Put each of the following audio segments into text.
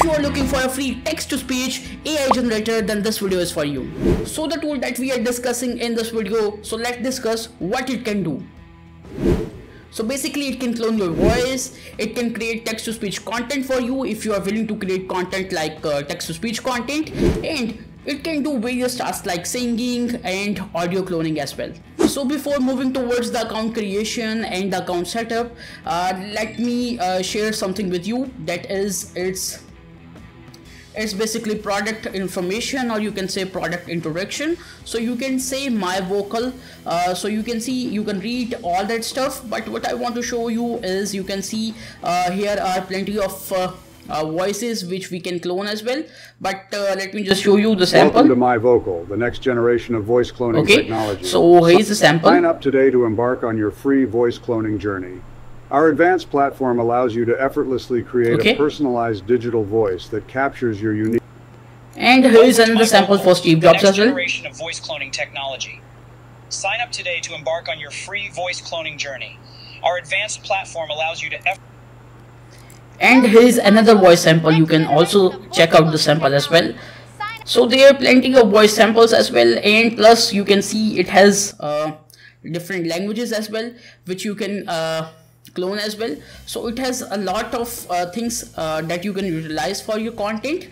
you are looking for a free text-to-speech AI generator, then this video is for you. So the tool that we are discussing in this video, so let's discuss what it can do. So basically it can clone your voice, it can create text-to-speech content for you if you are willing to create content like text-to-speech content, and it can do various tasks like singing and audio cloning as well. So before moving towards the account creation and the account setup, let me share something with you. That is, it's basically product information, or you can say product introduction. So you can say my vocal, so you can see, you can read all that stuff, but what I want to show you is, you can see here are plenty of voices which we can clone as well, but let me just show you the sample. Welcome to My Vocal, the next generation of voice cloning technology. So here's the sample. Sign up today to embark on your free voice cloning journey. Our advanced platform allows you to effortlessly create a personalized digital voice that captures your unique. And here is another sample for Steve Jobs as well. Generation of voice cloning technology. Sign up today to embark on your free voice cloning journey. Our advanced platform allows you to. And here is another voice sample. You can also check out the sample as well. So there are plenty of voice samples as well, and plus you can see it has different languages as well, which you can clone as well. So it has a lot of things that you can utilize for your content.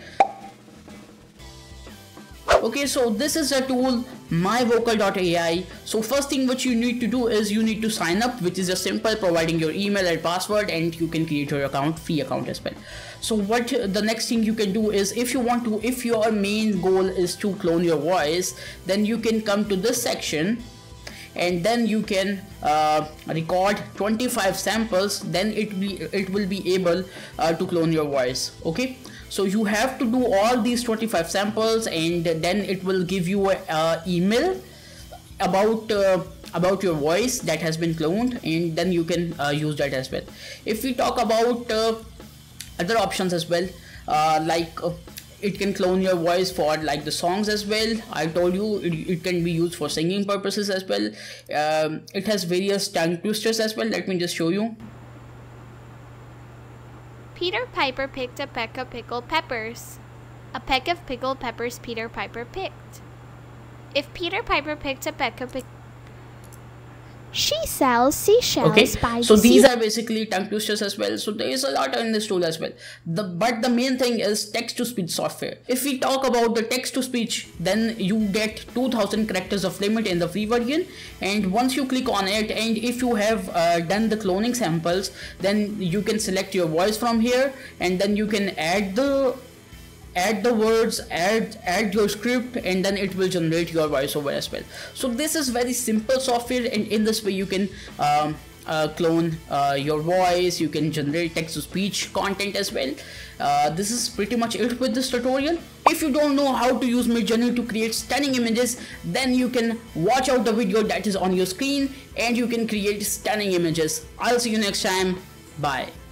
Okay, so this is a tool, myvocal.ai. So first thing what you need to do is you need to sign up, which is just simple, providing your email and password, and you can create your account, free account as well. So what the next thing you can do is, if you want to, if your main goal is to clone your voice, then you can come to this section, and then you can record 25 samples. Then it will be able to clone your voice. Okay, so you have to do all these 25 samples, and then it will give you an email about your voice that has been cloned, and then you can use that as well. If we talk about other options as well, it can clone your voice for like the songs as well. I told you it can be used for singing purposes as well. It has various tongue twisters as well. Let me just show you. Peter Piper picked a peck of pickled peppers. A peck of pickled peppers Peter Piper picked. If Peter Piper picked a peck of She sells seashells by so these are basically tongue twisters as well. So there is a lot in this tool as well. But the main thing is text-to-speech software. If we talk about the text-to-speech, then you get 2000 characters of limit in the free version, and once you click on it, and if you have done the cloning samples, then you can select your voice from here, and then you can add the words, add your script, and then it will generate your voiceover as well. So this is very simple software, and in this way you can clone your voice, you can generate text-to-speech content as well. This is pretty much it with this tutorial. If you don't know how to use Midjourney to create stunning images, then you can watch out the video that is on your screen, and you can create stunning images. I'll see you next time. Bye.